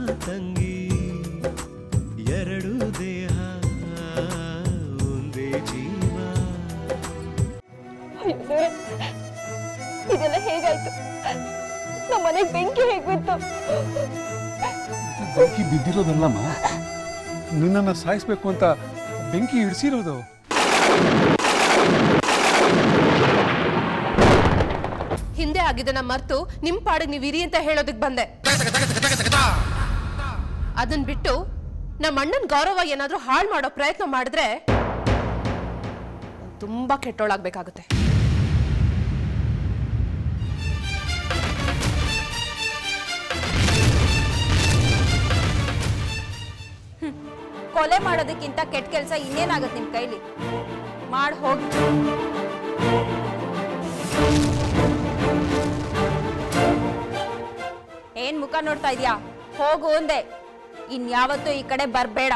ತಂಗಿ ಎರಡು ದೇಹ ಒಂದೇ ಜೀವ. ಇದೆಲ್ಲ ಹೇಗಾಯ್ತು? ನಮ್ಮ ಮನೆಗೆ ಬೆಂಕಿ ಹೇಗೆ ಬಿತ್ತು? ಬೆಂಕಿ ಬಿದ್ದಿರೋದಲ್ಲಮ್ಮ, ನಿನ್ನನ್ನು ಸಾಯಿಸ್ಬೇಕು ಅಂತ ಬೆಂಕಿ ಇಡಿಸಿರೋದು. ಹಿಂದೆ ಆಗಿದ್ದನ್ನ ಮರ್ತು ನಿಮ್ ಪಾಡಿಗೆ ನೀವು ಇರಿ ಅಂತ ಹೇಳೋದಕ್ಕೆ ಬಂದೆ. ಅದನ್ ಬಿಟ್ಟು ನಮ್ಮ ಅಣ್ಣನ ಗೌರವ ಏನಾದ್ರೂ ಹಾಳು ಮಾಡೋ ಪ್ರಯತ್ನ ಮಾಡಿದ್ರೆ ತುಂಬಾ ಕೆಟ್ಟೋಳಾಗ್ಬೇಕಾಗುತ್ತೆ. ಕೊಲೆ ಮಾಡೋದಕ್ಕಿಂತ ಕೆಟ್ಟ ಕೆಲಸ ಇನ್ನೇನಾಗುತ್ತೆ ನಿಮ್ ಕೈಲಿ? ಮಾಡಿ ಹೋಗಿ. ಏನ್ ಮುಖ ನೋಡ್ತಾ ಇದೀಯಾ? ಹೋಗು ಒಂದೇ, ಇನ್ಯಾವತ್ತೂ ಈ ಕಡೆ ಬರ್ಬೇಡ.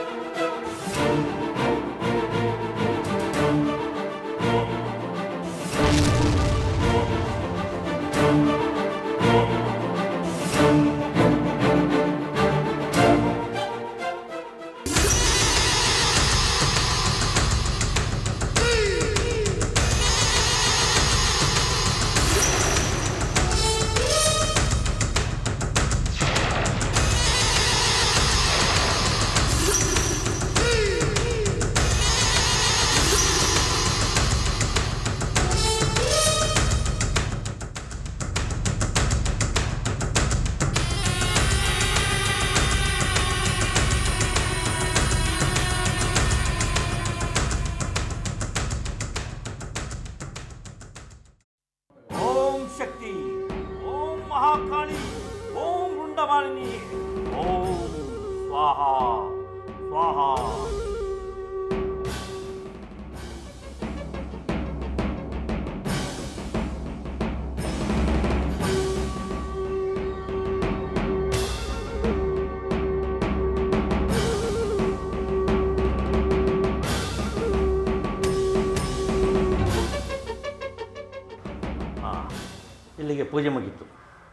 ಇಲ್ಲಿಗೆ ಪೂಜೆ ಮುಗೀತು.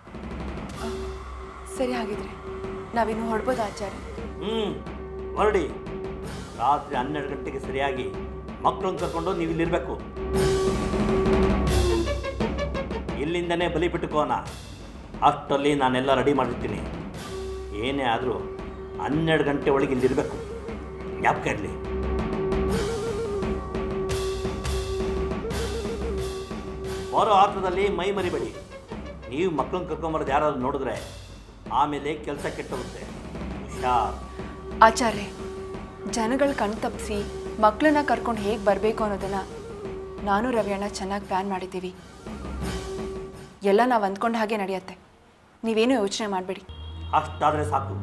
ಸರಿ, ಹಾಗಿದ್ರೆ ನಾವಿನ್ನು ಹೊರಡ್ಬೋದು ಆಚಾರ್ಯ? ಹೊರಡಿ. ರಾತ್ರಿ 12 ಗಂಟೆಗೆ ಸರಿಯಾಗಿ ಮಕ್ಕಳನ್ನು ಕರ್ಕೊಂಡು ನೀವು ಇಲ್ಲಿರಬೇಕು. ಇಲ್ಲಿಂದನೇ ಬಲಿ ಬಿಟ್ಟುಕೋಣ. ಅಷ್ಟರಲ್ಲಿ ನಾನೆಲ್ಲ ರೆಡಿ ಮಾಡಿರ್ತೀನಿ. ಏನೇ ಆದರೂ 12 ಗಂಟೆ ಒಳಗೆ ಇಲ್ಲಿರಬೇಕು. ಜ್ಞಾಪಕ ಇರಲಿ. ಬರೋ ಆತ್ರದಲ್ಲಿ ಮೈ ಮರಿಬೇಡಿ. ನೀವು ಮಕ್ಕಳನ್ನ ಕರ್ಕೊಂಬರೋದು ಯಾರಾದ್ರು ನೋಡಿದ್ರೆ ಆಮೇಲೆ ಕೆಲಸ ಕೆಟ್ಟೋಗುತ್ತೆ. ಹುಷಾರ್. ಆಚಾರ್ಯ, ಜನಗಳ ಕಣ್ ತಪ್ಪಿಸಿ ಮಕ್ಕಳನ್ನ ಕರ್ಕೊಂಡು ಹೇಗೆ ಬರಬೇಕು ಅನ್ನೋದನ್ನ ನಾನು ರವಿಯಣ್ಣ ಚೆನ್ನಾಗಿ ಪ್ಲ್ಯಾನ್ ಮಾಡಿದ್ದೀವಿ. ಎಲ್ಲ ನಾವು ಅಂದ್ಕೊಂಡ ಹಾಗೆ ನಡೆಯುತ್ತೆ. ನೀವೇನು ಯೋಚನೆ ಮಾಡಬೇಡಿ. ಅಷ್ಟಾದರೆ ಸಾಕು.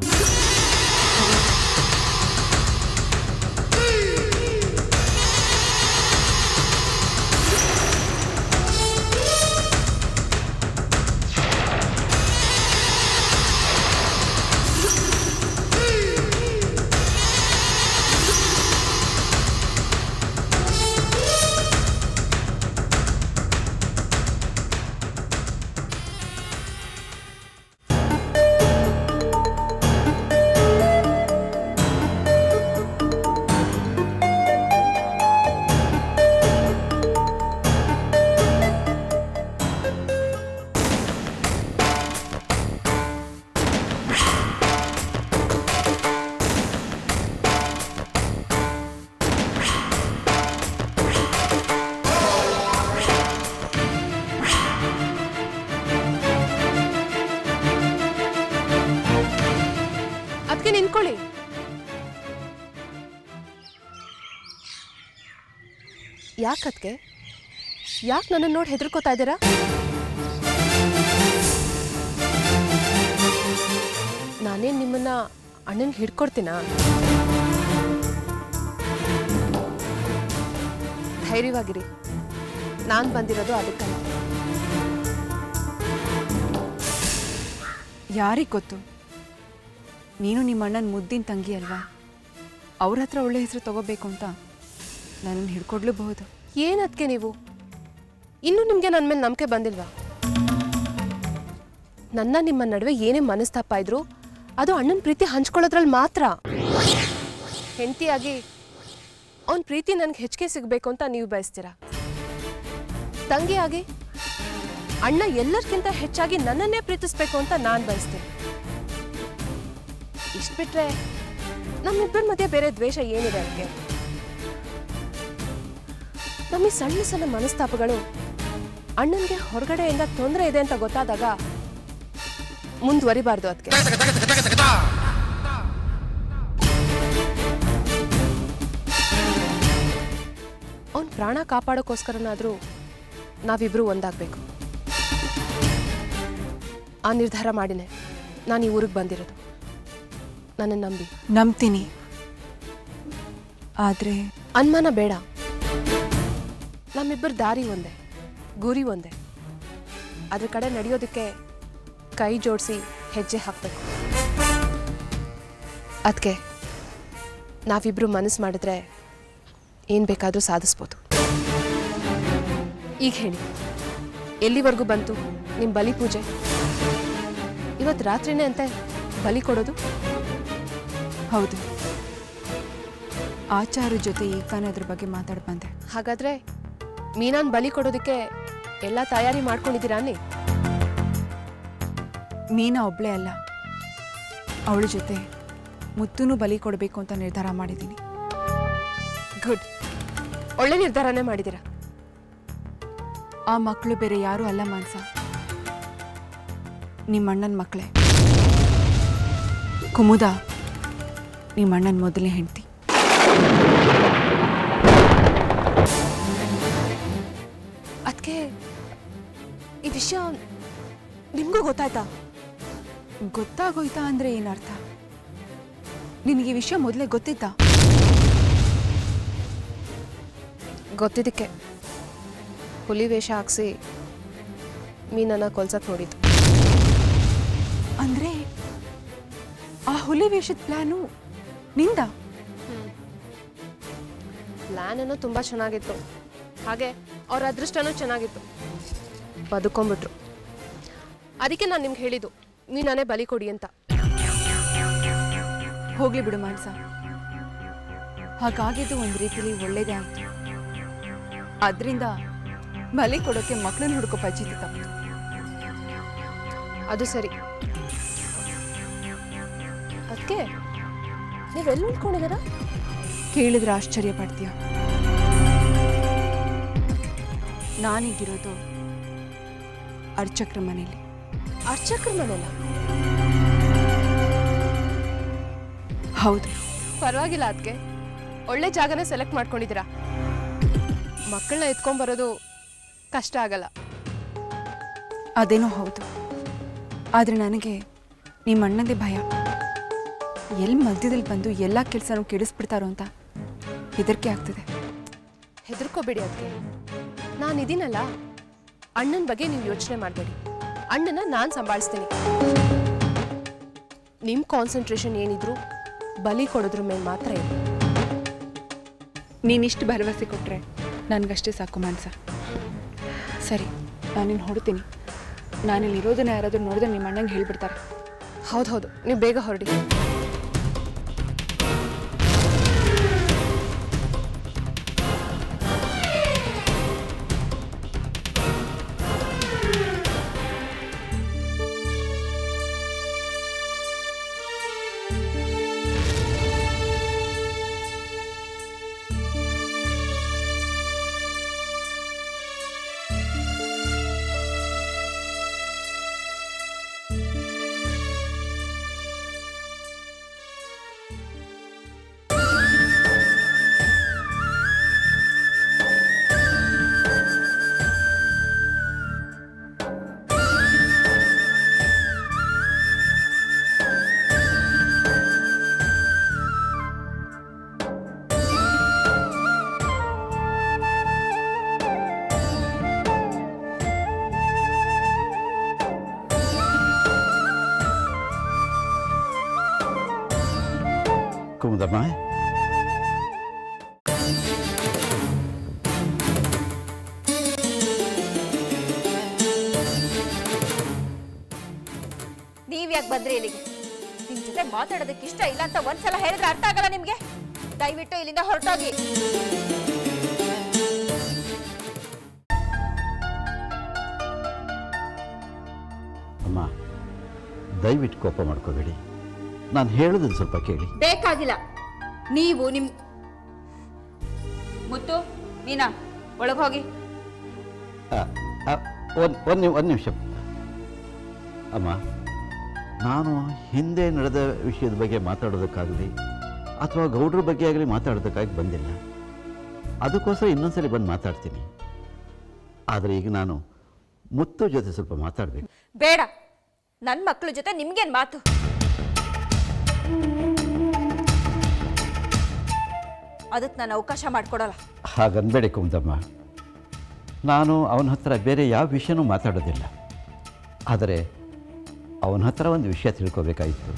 ನಿಂತ್ಕೊಳ್ಳಿ. ಯಾಕದ್ಕೆ? ಯಾಕೆ ನನ್ನನ್ನು ನೋಡಿ ಹೆದರ್ಕೋತಾ ಇದ್ದೀರಾ? ನಾನೇನು ನಿಮ್ಮನ್ನ ಅಣ್ಣನಿಗೆ ಹಿಡ್ಕೊಡ್ತೀನಾ? ಧೈರ್ಯವಾಗಿರಿ. ನಾನು ಬಂದಿರೋದು ಅದಕ್ಕಲ್ಲ. ಯಾರಿಗೆ ಗೊತ್ತು, ನೀನು ನಿಮ್ಮ ಅಣ್ಣನ ಮುದ್ದಿನ ತಂಗಿ ಅಲ್ವಾ? ಅವ್ರ ಹತ್ರ ಒಳ್ಳೆ ಹೆಸರು ತಗೋಬೇಕು ಅಂತ ನನ್ನನ್ನು ಹಿಡ್ಕೊಡ್ಲೂಬಹುದು. ಏನದಕ್ಕೆ ನೀವು ಇನ್ನೂ ನಿಮಗೆ ನನ್ನ ಮೇಲೆ ನಂಬಿಕೆ ಬಂದಿಲ್ವಾ? ನನ್ನ ನಿಮ್ಮ ನಡುವೆ ಏನೇ ಮನಸ್ತಾಪ ಇದ್ರು ಅದು ಅಣ್ಣನ ಪ್ರೀತಿ ಹಂಚ್ಕೊಳ್ಳೋದ್ರಲ್ಲಿ ಮಾತ್ರ. ಹೆಂಡತಿಯಾಗಿ ಅವನ ಪ್ರೀತಿ ನನಗೆ ಹೆಚ್ಚಿಗೆ ಸಿಗಬೇಕು ಅಂತ ನೀವು ಬಯಸ್ತೀರಾ. ತಂಗಿಯಾಗಿ ಅಣ್ಣ ಎಲ್ಲರಿಗಿಂತ ಹೆಚ್ಚಾಗಿ ನನ್ನನ್ನೇ ಪ್ರೀತಿಸ್ಬೇಕು ಅಂತ ನಾನು ಬಯಸ್ತೀನಿ. ಇಷ್ಟು ಬಿಟ್ರೆ ನಮ್ಮಿಬ್ಬರ ಮಧ್ಯೆ ಬೇರೆ ದ್ವೇಷ ಏನಿದೆ ಅದಕ್ಕೆ? ನಮ್ಮ ಈ ಸಣ್ಣ ಸಣ್ಣ ಮನಸ್ತಾಪಗಳು ಅಣ್ಣನಿಗೆ ಹೊರಗಡೆಯಿಂದ ತೊಂದರೆ ಇದೆ ಅಂತ ಗೊತ್ತಾದಾಗ ಮುಂದುವರಿಬಾರ್ದು. ಅದಕ್ಕೆ ಅವನ ಪ್ರಾಣ ಕಾಪಾಡೋಕ್ಕೋಸ್ಕರನಾದ್ರೂ ನಾವಿಬ್ರು ಒಂದಾಗಬೇಕು. ಆ ನಿರ್ಧಾರ ಮಾಡಿನೇ ನಾನು ಈ ಊರಿಗೆ ಬಂದಿರೋದು. ನನ್ನನ್ನು ನಂಬಿ. ನಂಬ್ತೀನಿ, ಆದರೆ ಅನುಮಾನ ಬೇಡ. ನಮ್ಮಿಬ್ಬರ ದಾರಿ ಒಂದೇ, ಗುರಿ ಒಂದೇ. ಅದ್ರ ಕಡೆ ನಡೆಯೋದಕ್ಕೆ ಕೈ ಜೋಡಿಸಿ ಹೆಜ್ಜೆ ಹಾಕಬೇಕು. ಅದಕ್ಕೆ ನಾವಿಬ್ರು ಮನಸ್ಸು ಮಾಡಿದ್ರೆ ಏನು ಬೇಕಾದರೂ ಸಾಧಿಸ್ಬೋದು. ಈಗ ಹೇಳಿ, ಎಲ್ಲಿವರೆಗೂ ಬಂತು ನಿಮ್ಮ ಬಲಿ ಪೂಜೆ? ಇವತ್ತು ರಾತ್ರಿನೇ ಅಂತೆ ಬಲಿ ಕೊಡೋದು? ಹೌದು, ಆಚಾರ ಜೊತೆ ಈಗ ತಾನೇ ಅದ್ರ ಬಗ್ಗೆ ಮಾತಾಡಿ ಬಂದೆ. ಹಾಗಾದ್ರೆ ಮೀನಾನ್ ಬಲಿ ಕೊಡೋದಕ್ಕೆ ಎಲ್ಲ ತಯಾರಿ ಮಾಡ್ಕೊಂಡಿದ್ದೀರಾ? ಮೀನಾ ಒಬ್ಳೇ ಅಲ್ಲ, ಅವಳ ಜೊತೆ ಮುತ್ತೂನು ಬಲಿ ಕೊಡಬೇಕು ಅಂತ ನಿರ್ಧಾರ ಮಾಡಿದ್ದೀನಿ. ಗುಡ್, ಒಳ್ಳೆ ನಿರ್ಧಾರನೇ ಮಾಡಿದ್ದೀರಾ. ಆ ಮಕ್ಕಳು ಬೇರೆ ಯಾರೂ ಅಲ್ಲ ಮಾನ್ಸ, ನಿಮ್ಮ ಅಣ್ಣನ ಮಕ್ಕಳೇ. ಕುಮುದ ನಿಮ್ಮ ಅಣ್ಣನ ಮೊದಲನೇ ಹೆಂಡತಿ. ಅದಕ್ಕೆ ಈ ವಿಷಯ ನಿಮಗೂ ಗೊತ್ತಾಯ್ತಾ? ಗೊತ್ತಾಗೋಯ್ತಾ ಅಂದ್ರೆ ಏನರ್ಥ? ನಿನಗೆ ಈ ವಿಷಯ ಮೊದಲೇ ಗೊತ್ತಿತ್ತಾ? ಗೊತ್ತಿದ್ದಕ್ಕೆ ಹುಲಿ ವೇಷ ಹಾಕ್ಸಿ ಮೀನನ್ನ ಕೊಲ್ಸಕ್ ನೋಡಿದ್ದು. ಅಂದ್ರೆ ಆ ಹುಲಿ ವೇಷದ ಪ್ಲಾನು ನಿಂದ? ಪ್ಲಾನ್ ಏನೋ ತುಂಬಾ ಚೆನ್ನಾಗಿತ್ತು, ಹಾಗೆ ಅವ್ರ ಅದೃಷ್ಟನೂ ಚೆನ್ನಾಗಿತ್ತು. ಬದುಕೊಂಡ್ಬಿಟ್ರು. ಅದಕ್ಕೆ ನಾನು ನಿಮ್ಗೆ ಹೇಳಿದ್ದು ಮೀನನ್ನೇ ಬಲಿ ಕೊಡಿ ಅಂತ. ಹೋಗ್ಲಿ ಬಿಡು ಮಾನ್ಸ, ಹಾಗಾಗಿದ್ದು ಒಂದು ರೀತಿಲಿ ಒಳ್ಳೇದೇ ಆಯ್ತು. ಅದರಿಂದ ಬಲಿ ಕೊಡೋಕೆ ಮಕ್ಕಳನ್ನ ಹುಡುಕೋ ಪಂಚಾಯಿತಿ ತಪ್ಪು. ಅದು ಸರಿ. ಅದಕ್ಕೆ ನೀವೆಲ್ಲ ಉಳ್ಕೊಂಡಿದ್ದೀರಾ? ಕೇಳಿದ್ರೆ ಆಶ್ಚರ್ಯ ಪಡ್ತೀಯ. ನಾನೀಗಿರೋದು ಅರ್ಚಕ್ರ ಮನೇಲಿ. ಅರ್ಚಕ್ರ ಮನೆಯಲ್ಲ? ಹೌದು. ಪರವಾಗಿಲ್ಲ, ಅದಕ್ಕೆ ಒಳ್ಳೆ ಜಾಗನೇ ಸೆಲೆಕ್ಟ್ ಮಾಡ್ಕೊಂಡಿದ್ದೀರಾ. ಮಕ್ಕಳನ್ನ ಎತ್ಕೊಂಡ್ಬರೋದು ಕಷ್ಟ ಆಗಲ್ಲ. ಅದೇನೋ ಹೌದು, ಆದರೆ ನನಗೆ ನಿಮ್ಮ ಅಣ್ಣಂದೇ ಭಯ. ಎಲ್ಲಿ ಮಧ್ಯದಲ್ಲಿ ಬಂದು ಎಲ್ಲ ಕೆಲಸನೂ ಕೆಡಿಸ್ಬಿಡ್ತಾರೋ ಅಂತ ಹೆದರಿಕೆ ಆಗ್ತಿದೆ. ಹೆದರ್ಕೋಬೇಡಿ, ಅದಕ್ಕೆ ನಾನಿದ್ದೀನಲ್ಲ. ಅಣ್ಣನ ಬಗ್ಗೆ ನೀವು ಯೋಚನೆ ಮಾಡಬೇಡಿ. ಅಣ್ಣನ ನಾನು ಸಂಭಾಳಿಸ್ತೀನಿ. ನಿಮ್ಮ ಕಾನ್ಸಂಟ್ರೇಷನ್ ಏನಿದ್ರು ಬಲಿ ಕೊಡೋದ್ರ ಮೇಲೆ ಮಾತ್ರ ಇದೆ. ನೀನಿಷ್ಟು ಭರವಸೆ ಕೊಟ್ಟರೆ ನನಗಷ್ಟೇ ಸಾಕು ಮಾನ್ಸ. ಸರಿ, ನಾನಿನ್ನು ಹೊಡ್ತೀನಿ. ನಾನಿಲ್ಲಿ ಇರೋದನ್ನ ಯಾರಾದರೂ ನೋಡಿದ್ರೆ ನಿಮ್ಮ ಅಣ್ಣಂಗೆ ಹೇಳ್ಬಿಡ್ತಾರೆ. ಹೌದು, ನೀವು ಬೇಗ ಹೊರಡಿ. ಕುಮುದಮ್ಮ, ನೀವ್ ಯಾಕೆ ಬಂದ್ರಿ ಇಲ್ಲಿಗೆ? ನಿಮ್ ಜೊತೆ ಜೊತೆ ಮಾತಾಡೋದಕ್ಕೆ ಇಷ್ಟ ಇಲ್ಲ ಅಂತ ಒಂದ್ಸಲ ಹೇಳಿದ್ರೆ ಅರ್ಥ ಆಗಲ್ಲ ನಿಮ್ಗೆ? ದಯವಿಟ್ಟು ಇಲ್ಲಿಂದ ಹೊರಟೋಗಿ. ಅಮ್ಮ, ದಯವಿಟ್ಟು ಕೋಪ ಮಾಡ್ಕೋಬೇಡಿ. ನಾನು ಹೇಳೋದನ್ನು ಸ್ವಲ್ಪ ಕೇಳಿ. ಬೇಕಾಗಿಲ್ಲ. ನೀವು ಮುತ್ತು, ಮೀನಾ, ಒಳಗೆ ಹೋಗಿ. ಒಂದು ನಿಮಿಷ ಅಮ್ಮ. ನಾನು ಹಿಂದೆ ನಡೆದ ವಿಷಯದ ಬಗ್ಗೆ ಮಾತಾಡೋದಕ್ಕಾಗಲಿ ಅಥವಾ ಗೌಡ್ರ ಬಗ್ಗೆ ಆಗಲಿ ಮಾತಾಡೋದಕ್ಕಾಗಿ ಬಂದಿಲ್ಲ. ಅದಕ್ಕೋಸ್ಕರ ಇನ್ನೊಂದ್ಸಲಿ ಬಂದು ಮಾತಾಡ್ತೀನಿ. ಆದರೆ ಈಗ ನಾನು ಮುತ್ತು ಜೊತೆ ಸ್ವಲ್ಪ ಮಾತಾಡಬೇಕು. ಬೇಡ, ನನ್ನ ಮಕ್ಕಳ ಜೊತೆ ನಿಮ್ಗೇನು ಮಾತು? ಅದಕ್ಕೆ ನಾನು ಅವಕಾಶ ಮಾಡಿಕೊಡಲ್ಲ. ಹಾಗನ್ಬೇಡಿ ಕುಮುದಮ್ಮ. ನಾನು ಅವನ ಹತ್ರ ಬೇರೆ ಯಾವ ವಿಷಯನೂ ಮಾತಾಡೋದಿಲ್ಲ. ಆದರೆ ಅವನ ಹತ್ರ ಒಂದು ವಿಷಯ ತಿಳ್ಕೋಬೇಕಾಗಿತ್ತು.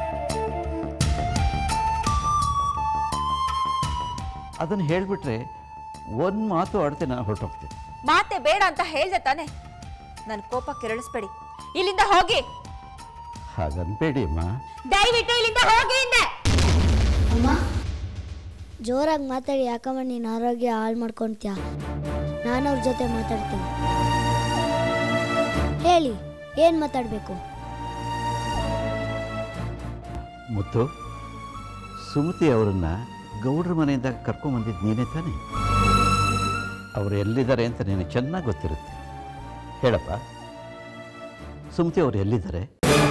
ಅದನ್ನು ಹೇಳಿಬಿಟ್ರೆ ಒಂದು ಮಾತು ಆಡ್ತೆ ನಾನು ಹೊರಟೋಗ್ತೀನಿ. ಮಾತೆ ಬೇಡ ಅಂತ ಹೇಳ್ದೆ ತಾನೆ? ನನ್ನ ಕೋಪ ಕೆರಳಿಸ್ಬೇಡಿ. ಇಲ್ಲಿಂದ ಹೋಗಿ. ಹಾಗನ್ಬೇಡಿ ಅಮ್ಮ. ದಯವಿಟ್ಟು ಇಲ್ಲಿಂದ ಹೋಗಿ ಹಿಂದೆ. ಅಮ್ಮ, ಜೋರಾಗಿ ಮಾತಾಡಿ ಯಾಕಮ್ಮ ನೀನು ಆರೋಗ್ಯ ಹಾಳು ಮಾಡ್ಕೊಳ್ತೀಯ? ನಾನು ಅವ್ರ ಜೊತೆ ಮಾತಾಡ್ತೀನಿ. ಹೇಳಿ, ಏನು ಮಾತಾಡಬೇಕು? ಮುತ್ತು, ಸುಮತಿ ಅವರನ್ನ ಗೌಡ್ರ ಮನೆಯಿಂದ ಕರ್ಕೊಂಬಂದಿದ್ದು ನೀನೇ ತಾನೆ? ಅವರು ಎಲ್ಲಿದ್ದಾರೆ ಅಂತ ನಿನಗೆ ಚೆನ್ನಾಗಿ ಗೊತ್ತಿರುತ್ತೆ. ಹೇಳಪ್ಪ, ಸುಮತಿ ಅವರು ಎಲ್ಲಿದ್ದಾರೆ?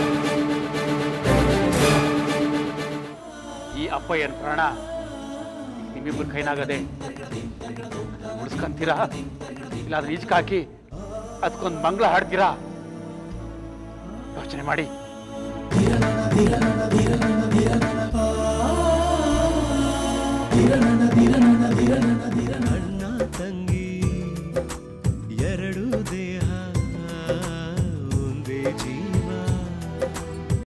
ಈ ಅಪ್ಪ ಏನು ಪ್ರಾಣ ನಿಮ್ಮಿಬ್ಬರು ಕೈನಾಗದೆ ಉಳಿಸ್ಕೊಂತೀರಾ? ಇಲ್ಲಾದ್ರೆ ಈಜ್ಗೆ ಹಾಕಿ ಅದಕ್ಕೊಂದು ಮಂಗಳ ಹಾಡ್ತೀರಾ? ಯೋಚನೆ ಮಾಡಿ. ಅಣ್ಣ ತಂಗಿ